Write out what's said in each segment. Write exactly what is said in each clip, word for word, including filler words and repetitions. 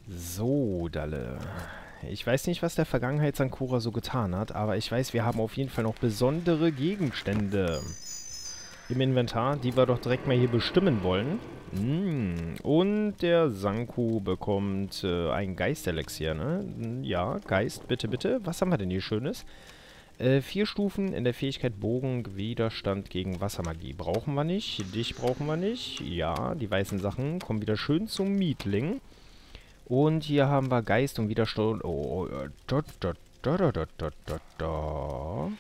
So, Dalle. Ich weiß nicht, was der Vergangenheitsankura so getan hat, aber ich weiß, wir haben auf jeden Fall noch besondere Gegenstände im Inventar, die wir doch direkt mal hier bestimmen wollen. Mm. Und der Sanku bekommt äh, ein Geistelixier, ne? Ja, Geist, bitte, bitte. Was haben wir denn hier Schönes? Äh, vier Stufen in der Fähigkeit Bogen, Widerstand gegen Wassermagie. Brauchen wir nicht. Dich brauchen wir nicht. Ja, die weißen Sachen kommen wieder schön zum Mietling. Und hier haben wir Geist und Widerstand. Oh, da, da, da, da, da, da, da, da.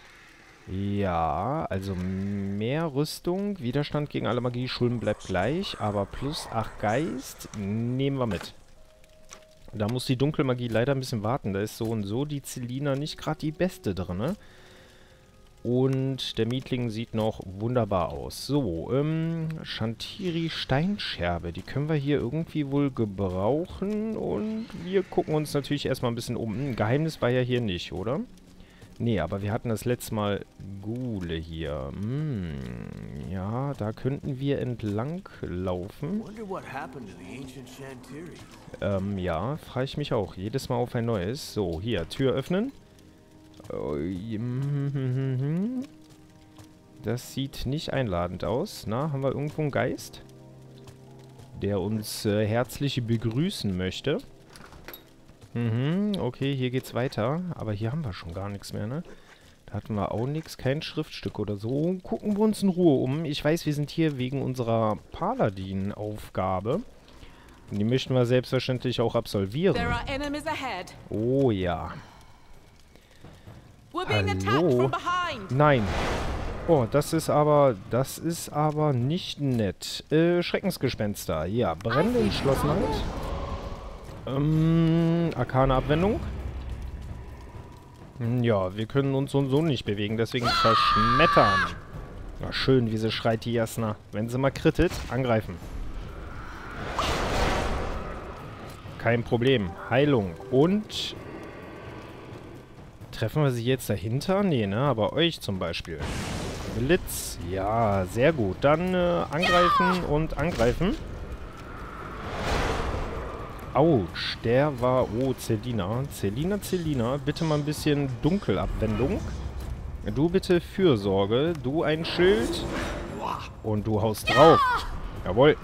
Ja, also mehr Rüstung, Widerstand gegen alle Magie, Schulden bleibt gleich, aber plus acht Geist nehmen wir mit. Da muss die Dunkelmagie leider ein bisschen warten, da ist so und so die Celina nicht gerade die beste drin, ne? Und der Mietling sieht noch wunderbar aus. So, ähm, Shantiri Steinscherbe, die können wir hier irgendwie wohl gebrauchen und wir gucken uns natürlich erstmal ein bisschen um. Ein Geheimnis war ja hier nicht, oder? Nee, aber wir hatten das letzte Mal Ghule hier. Hm, ja, da könnten wir entlang laufen. Ähm, ja, frage ich mich auch. Jedes Mal auf ein neues. So, hier, Tür öffnen. Das sieht nicht einladend aus. Na, haben wir irgendwo einen Geist, der uns äh, herzlich begrüßen möchte? Mhm, okay, hier geht's weiter. Aber hier haben wir schon gar nichts mehr, ne? Da hatten wir auch nichts, kein Schriftstück oder so. Gucken wir uns in Ruhe um. Ich weiß, wir sind hier wegen unserer Paladin-Aufgabe. Und die möchten wir selbstverständlich auch absolvieren. Oh ja. Hallo? Nein. Oh, das ist aber, das ist aber nicht nett. Äh, Schreckensgespenster. Ja, brennende Entschlossenheit. Ähm, arkane Abwendung. Ja, wir können uns so und so nicht bewegen, deswegen verschmettern. Ja, schön, wie sie schreit, die Jasna. Wenn sie mal krittet, angreifen. Kein Problem. Heilung. Und treffen wir sie jetzt dahinter? Nee, ne? Aber euch zum Beispiel. Blitz. Ja, sehr gut. Dann äh, angreifen und angreifen. Autsch, der war... Oh, Celina. Celina, Celina. Bitte mal ein bisschen Dunkelabwendung. Du bitte Fürsorge. Du ein Schild. Und du haust drauf. Jawohl.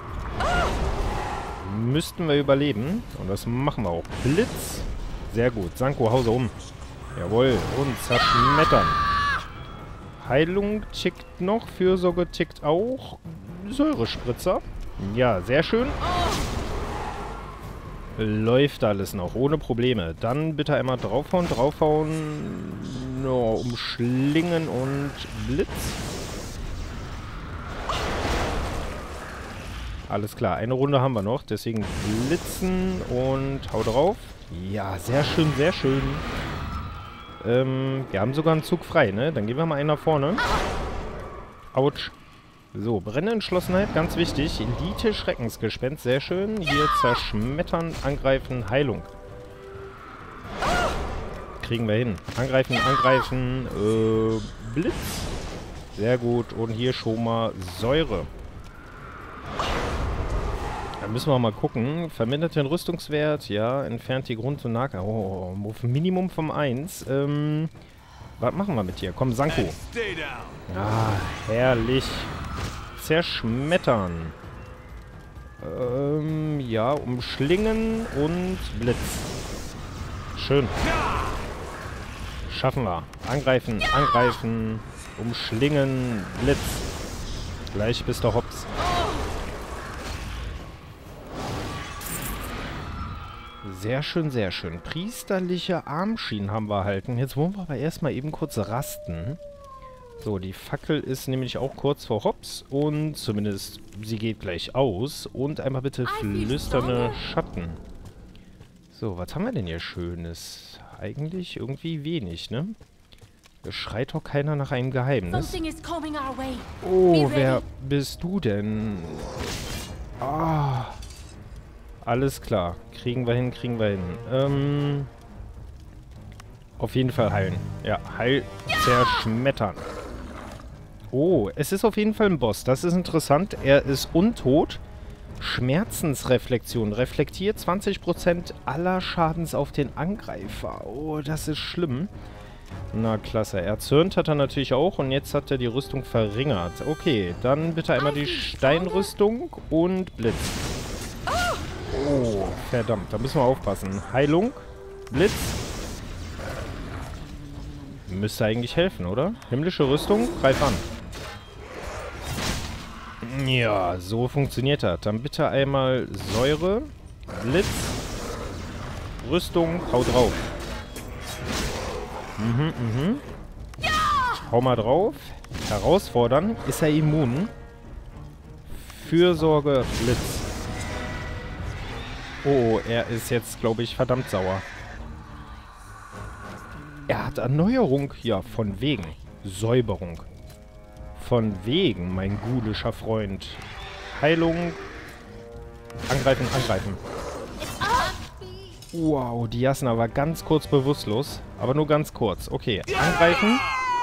Müssten wir überleben. Und das machen wir auch. Blitz. Sehr gut. Sanku, hause um. Jawohl. Und zerschmettern. Heilung tickt noch. Fürsorge tickt auch. Säurespritzer. Ja, sehr schön. Läuft alles noch, ohne Probleme. Dann bitte einmal draufhauen, draufhauen, no, umschlingen und Blitz. Alles klar, eine Runde haben wir noch, deswegen blitzen und hau drauf. Ja, sehr schön, sehr schön. Ähm, wir haben sogar einen Zug frei, ne? Dann gehen wir mal einen nach vorne. Autsch. So, brennende Entschlossenheit, ganz wichtig. Elite Schreckensgespenst, sehr schön. Hier zerschmettern, angreifen, Heilung. Kriegen wir hin. Angreifen, angreifen, äh, Blitz. Sehr gut. Und hier schon mal Säure. Da müssen wir mal gucken. Vermindert den Rüstungswert, ja. Entfernt die Grund- und Nahkampf. Oh, auf Minimum vom eins. Ähm, was machen wir mit dir? Komm, Sanku. Ah, herrlich. Zerschmettern. Ähm, ja, umschlingen und Blitz. Schön. Schaffen wir. Angreifen, angreifen, umschlingen, Blitz. Gleich bist du hops. Sehr schön, sehr schön. Priesterliche Armschienen haben wir erhalten. Jetzt wollen wir aber erstmal eben kurz rasten. So, die Fackel ist nämlich auch kurz vor Hops und zumindest sie geht gleich aus. Und einmal bitte flüsternde Schatten. So, was haben wir denn hier Schönes? Eigentlich irgendwie wenig, ne? Es schreit doch keiner nach einem Geheimnis. Oh, wer bist du denn? Ah, alles klar. Kriegen wir hin, kriegen wir hin. Ähm, auf jeden Fall heilen. Ja, heil, zerschmettern. Oh, es ist auf jeden Fall ein Boss. Das ist interessant. Er ist untot. Schmerzensreflexion. Reflektiert zwanzig Prozent aller Schadens auf den Angreifer. Oh, das ist schlimm. Na, klasse. Erzürnt hat er natürlich auch und jetzt hat er die Rüstung verringert. Okay, dann bitte einmal die Steinrüstung und Blitz. Oh, verdammt. Da müssen wir aufpassen. Heilung, Blitz. Müsste eigentlich helfen, oder? Himmlische Rüstung, greif an. Ja, so funktioniert das. Dann bitte einmal Säure, Blitz, Rüstung, hau drauf. Mhm, mhm. Hau mal drauf. Herausfordern. Ist er immun? Fürsorge, Blitz. Oh, er ist jetzt, glaube ich, verdammt sauer. Er hat Erneuerung. Ja, von wegen. Säuberung. Von wegen, mein gulischer Freund. Heilung. Angreifen, angreifen. Wow, die Jasna war ganz kurz bewusstlos. Aber nur ganz kurz. Okay, angreifen.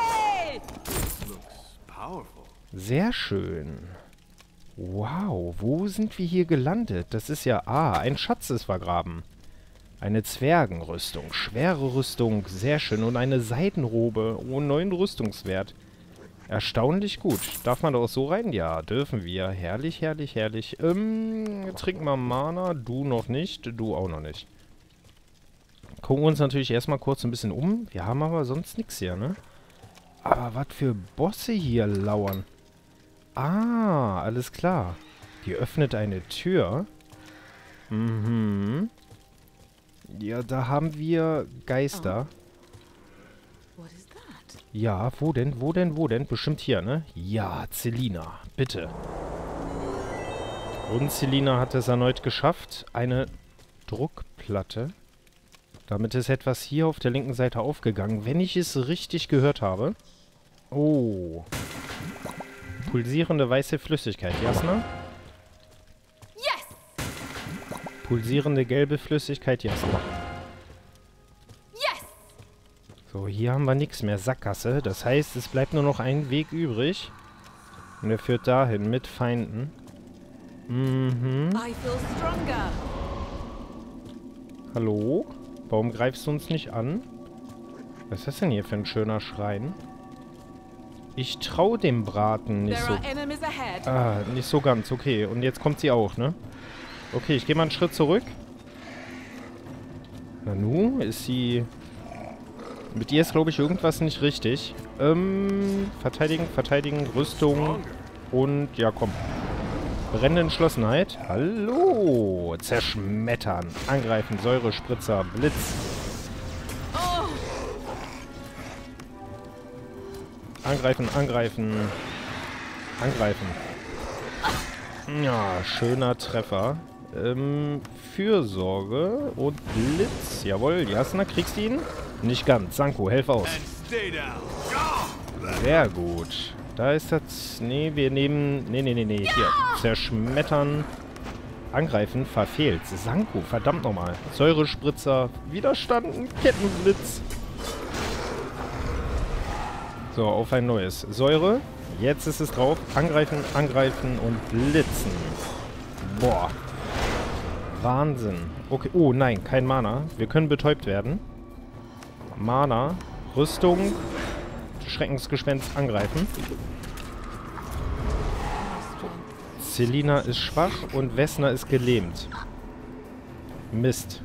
Sehr schön. Wow, wo sind wir hier gelandet? Das ist ja... Ah, ein Schatz ist vergraben. Eine Zwergenrüstung. Schwere Rüstung. Sehr schön. Und eine Seidenrobe. Oh, neuen Rüstungswert. Erstaunlich gut. Darf man da auch so rein? Ja, dürfen wir. Herrlich, herrlich, herrlich. Ähm, trinken wir Mana. Du noch nicht. Du auch noch nicht. Gucken uns natürlich erstmal kurz ein bisschen um. Wir haben aber sonst nichts hier, ne? Aber was für Bosse hier lauern. Ah, alles klar. Die öffnet eine Tür. Mhm. Ja, da haben wir Geister. Ja, wo denn? Wo denn? Wo denn? Bestimmt hier, ne? Ja, Selina. Bitte. Und Selina hat es erneut geschafft. Eine Druckplatte. Damit ist etwas hier auf der linken Seite aufgegangen, wenn ich es richtig gehört habe. Oh. Pulsierende weiße Flüssigkeit, Jasna? Yes! Pulsierende gelbe Flüssigkeit, Jasna. Yes! So, hier haben wir nichts mehr. Sackgasse. Das heißt, es bleibt nur noch ein Weg übrig. Und der führt dahin mit Feinden. Mhm. I feel stronger. Hallo? Warum greifst du uns nicht an? Was ist das denn hier für ein schöner Schrein? Ich traue dem Braten nicht so... Ah, nicht so ganz. Okay, und jetzt kommt sie auch, ne? Okay, ich gehe mal einen Schritt zurück. Nanu, ist sie... Mit ihr ist, glaube ich, irgendwas nicht richtig. Ähm, verteidigen, verteidigen, Rüstung und... Ja, komm. Brennende Entschlossenheit. Hallo. Zerschmettern. Angreifen. Säurespritzer. Blitz. Angreifen, angreifen. Angreifen. Ja, schöner Treffer. Ähm, Fürsorge und Blitz. Jawohl, Jasna, kriegst du ihn? Nicht ganz. Sanko, helf aus. Sehr gut. Da ist das... Nee, wir nehmen... Nee, nee, nee, nee. Hier. Zerschmettern. Angreifen. Verfehlt. Sanko, verdammt nochmal. Säurespritzer. Widerstanden. Kettenblitz. So, auf ein neues. Säure. Jetzt ist es drauf. Angreifen, angreifen und blitzen. Boah. Wahnsinn. Okay. Oh, nein. Kein Mana. Wir können betäubt werden. Mana. Rüstung. Schreckensgespenst angreifen. Selina ist schwach und Vesna ist gelähmt. Mist.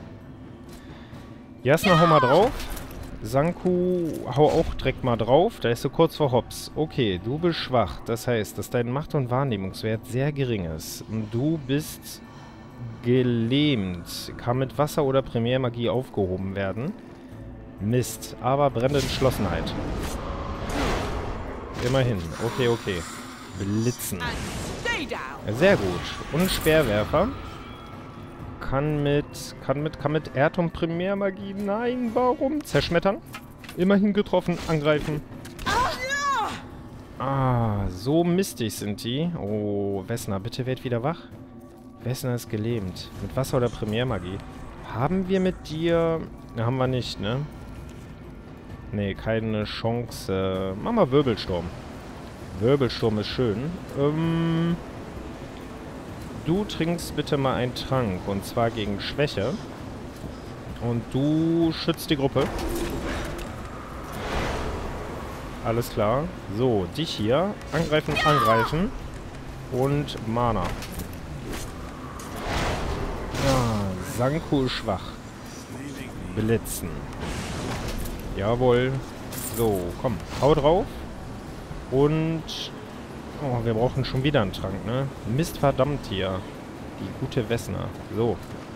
Jasna, hau mal drauf. Sanku, hau auch direkt mal drauf. Da ist sie kurz vor Hops. Okay, du bist schwach. Das heißt, dass dein Macht- und Wahrnehmungswert sehr gering ist. Du bist gelähmt. Kann mit Wasser oder Primärmagie aufgehoben werden. Mist, aber brennende Entschlossenheit. Immerhin. Okay, okay. Blitzen. Sehr gut. Und Speerwerfer. Kann mit... Kann mit... Kann mit Erd- und Primärmagie... Nein, warum? Zerschmettern. Immerhin getroffen. Angreifen. Ah, so mistig sind die. Oh, Vesna, bitte werd wieder wach. Vesna ist gelähmt. Mit Wasser oder Primärmagie. Haben wir mit dir... Na, haben wir nicht, ne? Nee, keine Chance. Mach mal Wirbelsturm. Wirbelsturm ist schön. Ähm... Du trinkst bitte mal einen Trank. Und zwar gegen Schwäche. Und du schützt die Gruppe. Alles klar. So, dich hier. Angreifen, angreifen. Und Mana. Ah, Sanku ist schwach. Blitzen. Jawohl. So, komm. Hau drauf. Und... Oh, wir brauchen schon wieder einen Trank, ne? Mist verdammt hier. Die gute Wessner. So.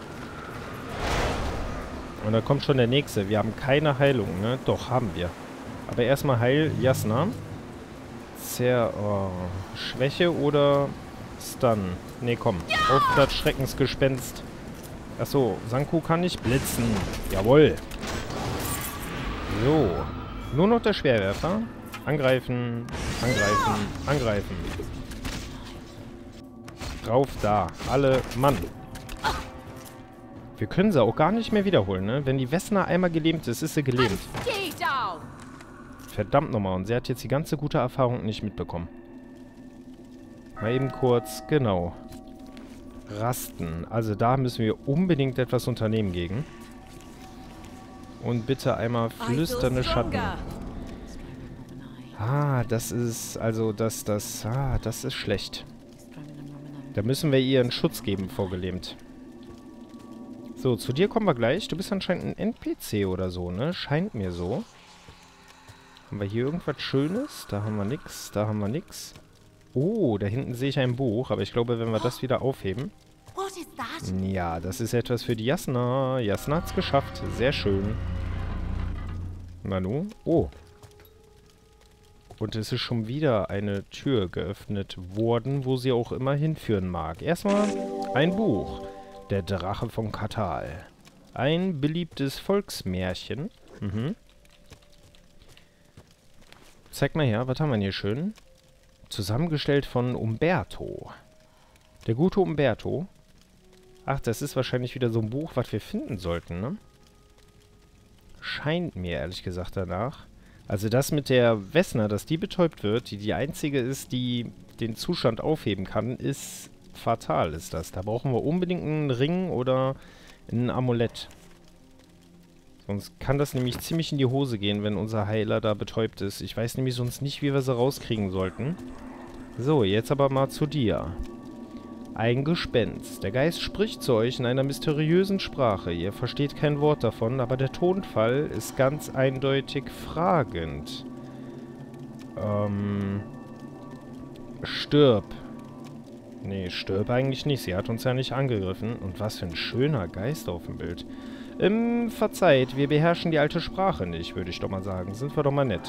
Und da kommt schon der nächste. Wir haben keine Heilung, ne? Doch, haben wir. Aber erstmal Heil Jasna. Zer... Oh. Schwäche oder Stun? Ne, komm. Auf das Schreckensgespenst. Achso, Sanku kann nicht blitzen. Jawohl. So. Nur noch der Schwerwerfer. Angreifen, angreifen, angreifen. Drauf da. Alle Mann. Wir können sie auch gar nicht mehr wiederholen, ne? Wenn die Wessner einmal gelähmt ist, ist sie gelähmt. Verdammt nochmal. Und sie hat jetzt die ganze gute Erfahrung nicht mitbekommen. Mal eben kurz, genau. Rasten. Also da müssen wir unbedingt etwas unternehmen gegen. Und bitte einmal flüsternde Schatten. Ah, das ist, also das, das, ah, das ist schlecht. Da müssen wir ihr einen Schutz geben, vorgelähmt. So, zu dir kommen wir gleich. Du bist anscheinend ein N P C oder so, ne? Scheint mir so. Haben wir hier irgendwas Schönes? Da haben wir nix, da haben wir nix. Oh, da hinten sehe ich ein Buch, aber ich glaube, wenn wir das wieder aufheben... Ja, das ist etwas für die Jasna. Jasna hat's geschafft. Sehr schön. Nanu. Oh. Und es ist schon wieder eine Tür geöffnet worden, wo sie auch immer hinführen mag. Erstmal ein Buch. Der Drache von Katal. Ein beliebtes Volksmärchen. Mhm. Zeig mal her, was haben wir denn hier schön? Zusammengestellt von Umberto. Der gute Umberto. Ach, das ist wahrscheinlich wieder so ein Buch, was wir finden sollten, ne? Scheint mir, ehrlich gesagt, danach. Also das mit der Wessner, dass die betäubt wird, die die einzige ist, die den Zustand aufheben kann, ist fatal, ist das. Da brauchen wir unbedingt einen Ring oder ein Amulett. Sonst kann das nämlich ziemlich in die Hose gehen, wenn unser Heiler da betäubt ist. Ich weiß nämlich sonst nicht, wie wir sie rauskriegen sollten. So, jetzt aber mal zu dir. Ein Gespenst. Der Geist spricht zu euch in einer mysteriösen Sprache. Ihr versteht kein Wort davon, aber der Tonfall ist ganz eindeutig fragend. Ähm... Stirb. Nee, stirb eigentlich nicht. Sie hat uns ja nicht angegriffen. Und was für ein schöner Geist auf dem Bild. Ähm, verzeiht, wir beherrschen die alte Sprache nicht, würde ich doch mal sagen. Sind wir doch mal nett.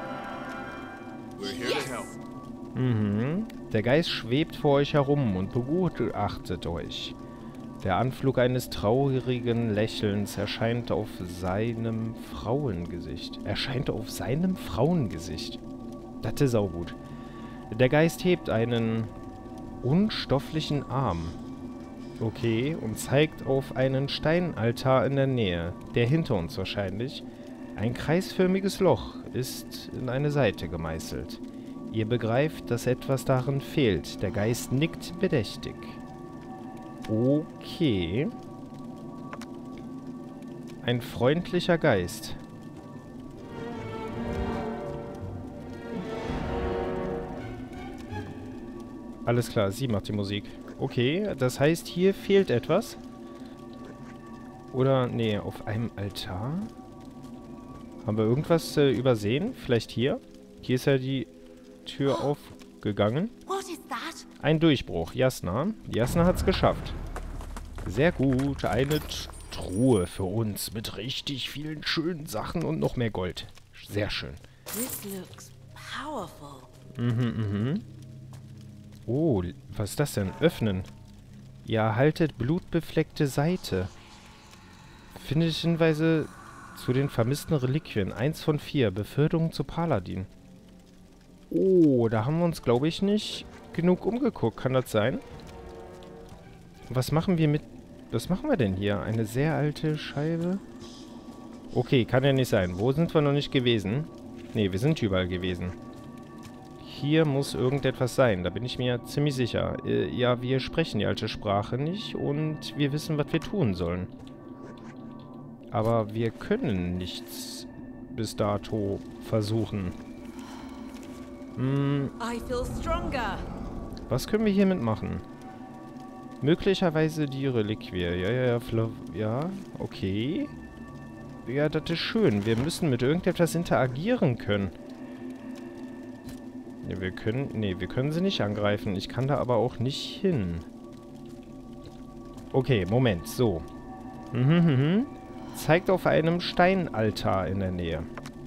Mhm. Der Geist schwebt vor euch herum und begutachtet euch. Der Anflug eines traurigen Lächelns erscheint auf seinem Frauengesicht. Erscheint auf seinem Frauengesicht. Das ist auch gut. Der Geist hebt einen unstofflichen Arm. Okay, und zeigt auf einen Steinaltar in der Nähe. Der hinter uns wahrscheinlich. Ein kreisförmiges Loch ist in eine Seite gemeißelt. Ihr begreift, dass etwas darin fehlt. Der Geist nickt bedächtig. Okay. Ein freundlicher Geist. Alles klar, sie macht die Musik. Okay, das heißt, hier fehlt etwas. Oder, nee, auf einem Altar? Haben wir irgendwas äh, übersehen? Vielleicht hier? Hier ist ja die Tür aufgegangen. Ein Durchbruch. Jasna. Jasna hat's geschafft. Sehr gut. Eine Truhe für uns mit richtig vielen schönen Sachen und noch mehr Gold. Sehr schön. Mhm, mhm. Oh, was ist das denn? Öffnen. Ihr erhaltet blutbefleckte Seite. Findet Hinweise zu den vermissten Reliquien. Eins von vier. Beförderung zu Paladin. Oh, da haben wir uns, glaube ich, nicht genug umgeguckt. Kann das sein? Was machen wir mit... Was machen wir denn hier? Eine sehr alte Scheibe? Okay, kann ja nicht sein. Wo sind wir noch nicht gewesen? Ne, wir sind überall gewesen. Hier muss irgendetwas sein, da bin ich mir ziemlich sicher. Äh, ja, wir sprechen die alte Sprache nicht und wir wissen, was wir tun sollen. Aber wir können nichts bis dato versuchen. Hm, I feel stronger. was können wir hiermit machen? Möglicherweise die Reliquie. Ja, ja, ja, Fla ja, okay. Ja, das ist schön. Wir müssen mit irgendetwas interagieren können. Ne, wir können... Ne, wir können sie nicht angreifen. Ich kann da aber auch nicht hin. Okay, Moment. So. Mhm, mhm. Zeigt auf einem Steinaltar in der Nähe.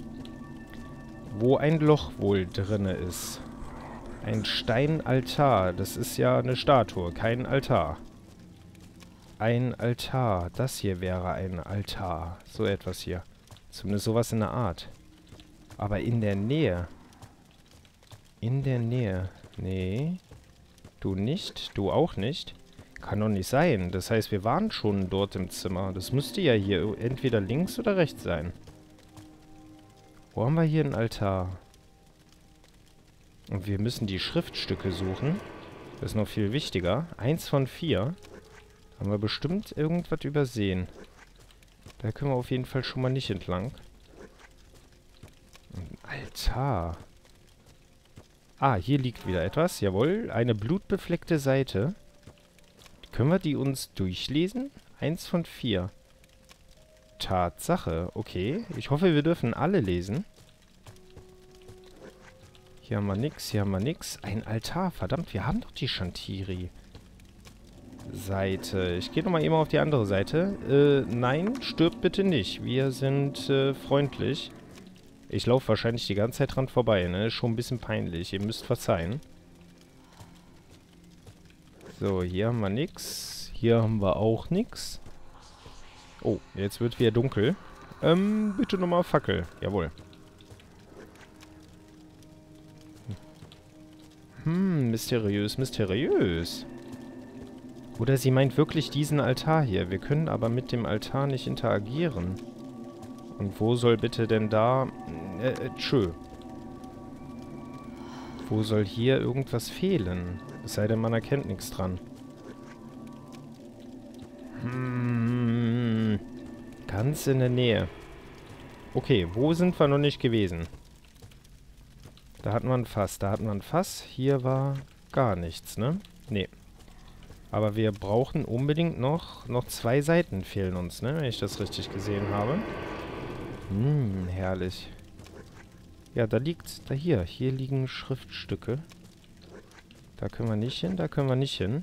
Wo ein Loch wohl drinne ist. Ein Steinaltar. Das ist ja eine Statue, kein Altar. Ein Altar. Das hier wäre ein Altar. So etwas hier. Zumindest sowas in der Art. Aber in der Nähe. In der Nähe. Nee. Du nicht. Du auch nicht. Kann doch nicht sein. Das heißt, wir waren schon dort im Zimmer. Das müsste ja hier entweder links oder rechts sein. Wo haben wir hier einen Altar? Und wir müssen die Schriftstücke suchen. Das ist noch viel wichtiger. Eins von vier. Haben wir bestimmt irgendwas übersehen. Da können wir auf jeden Fall schon mal nicht entlang. Ein Altar. Ah, hier liegt wieder etwas. Jawohl, eine blutbefleckte Seite. Können wir die uns durchlesen? Eins von vier. Tatsache, okay. Ich hoffe, wir dürfen alle lesen. Hier haben wir nix, hier haben wir nix. Ein Altar, verdammt, wir haben doch die Shantiri. Seite. Ich gehe nochmal eben auf die andere Seite. Äh, nein, stirbt bitte nicht. Wir sind äh, freundlich. Ich laufe wahrscheinlich die ganze Zeit dran vorbei, ne? Ist schon ein bisschen peinlich. Ihr müsst verzeihen. So, hier haben wir nix. Hier haben wir auch nix. Oh, jetzt wird wieder dunkel. Ähm, bitte nochmal Fackel. Jawohl. Hm, mysteriös, mysteriös. Oder sie meint wirklich diesen Altar hier. Wir können aber mit dem Altar nicht interagieren. Und wo soll bitte denn da... Äh, äh, tschö. Wo soll hier irgendwas fehlen? Es sei denn, man erkennt nichts dran. Hm, ganz in der Nähe. Okay, wo sind wir noch nicht gewesen? Da hatten wir ein Fass, da hatten wir ein Fass. Hier war gar nichts, ne? Nee. Aber wir brauchen unbedingt noch... Noch zwei Seiten fehlen uns, ne? Wenn ich das richtig gesehen habe. Hm, herrlich. Ja, da liegt... Da hier. Hier liegen Schriftstücke. Da können wir nicht hin, da können wir nicht hin.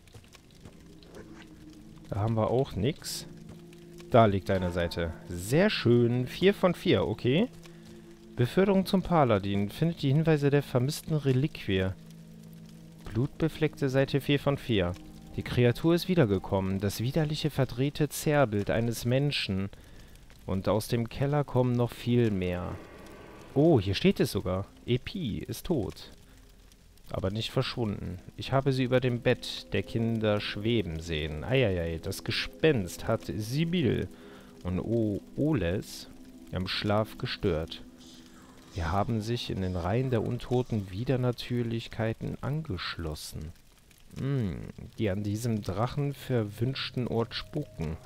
Da haben wir auch nichts. Da liegt eine Seite. Sehr schön. vier von vier, okay. Beförderung zum Paladin. Findet die Hinweise der vermissten Reliquie. Blutbefleckte Seite vier von vier. Die Kreatur ist wiedergekommen. Das widerliche verdrehte Zerrbild eines Menschen. Und aus dem Keller kommen noch viel mehr. Oh, hier steht es sogar. Epi ist tot. Aber nicht verschwunden. Ich habe sie über dem Bett der Kinder schweben sehen. Eieiei, das Gespenst hat Sibyl und o Oles im Schlaf gestört. Wir haben sich in den Reihen der Untoten Widernatürlichkeiten angeschlossen. Hm, die an diesem Drachen verwünschten Ort spuken.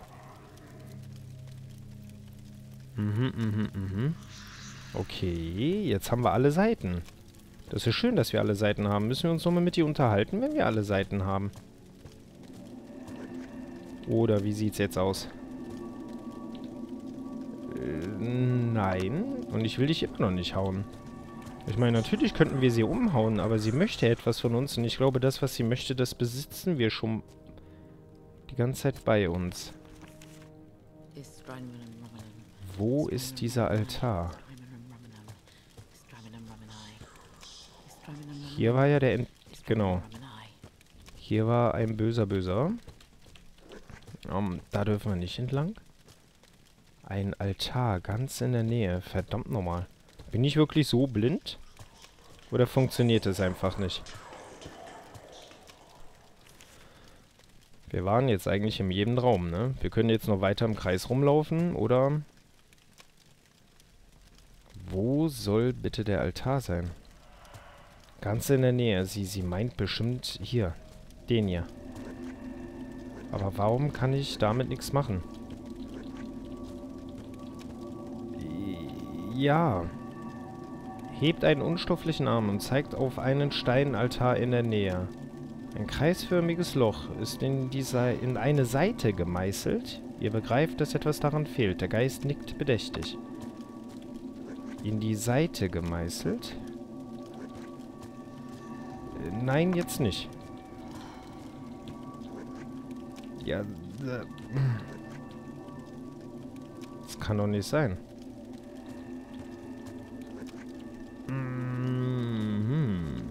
Mhm, mhm, mhm. Okay, jetzt haben wir alle Seiten. Das ist schön, dass wir alle Seiten haben. Müssen wir uns nochmal mit dir unterhalten, wenn wir alle Seiten haben? Oder wie sieht's jetzt aus? Äh, nein. Und ich will dich immer noch nicht hauen. Ich meine, natürlich könnten wir sie umhauen, aber sie möchte etwas von uns. Und ich glaube, das, was sie möchte, das besitzen wir schon die ganze Zeit bei uns. Wo ist dieser Altar? Hier war ja der... Ent genau. Hier war ein böser Böser. Um, da dürfen wir nicht entlang. Ein Altar ganz in der Nähe. Verdammt nochmal. Bin ich wirklich so blind? Oder funktioniert es einfach nicht? Wir waren jetzt eigentlich in jedem Raum, ne? Wir können jetzt noch weiter im Kreis rumlaufen, oder... Wo soll bitte der Altar sein? Ganz in der Nähe. Sie, sie meint bestimmt hier. Den hier. Aber warum kann ich damit nichts machen? Ja. Hebt einen unstofflichen Arm und zeigt auf einen Steinaltar in der Nähe. Ein kreisförmiges Loch ist in, dieser, in eine Seite gemeißelt. Ihr begreift, dass etwas daran fehlt. Der Geist nickt bedächtig. In die Seite gemeißelt? Äh, nein, jetzt nicht. Ja, äh, das kann doch nicht sein. Mhm.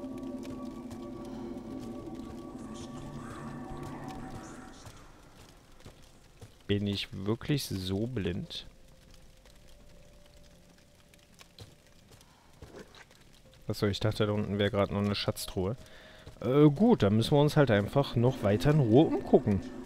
Bin ich wirklich so blind? Achso, ich dachte, da unten wäre gerade noch eine Schatztruhe. Äh, gut, dann müssen wir uns halt einfach noch weiter in Ruhe umgucken.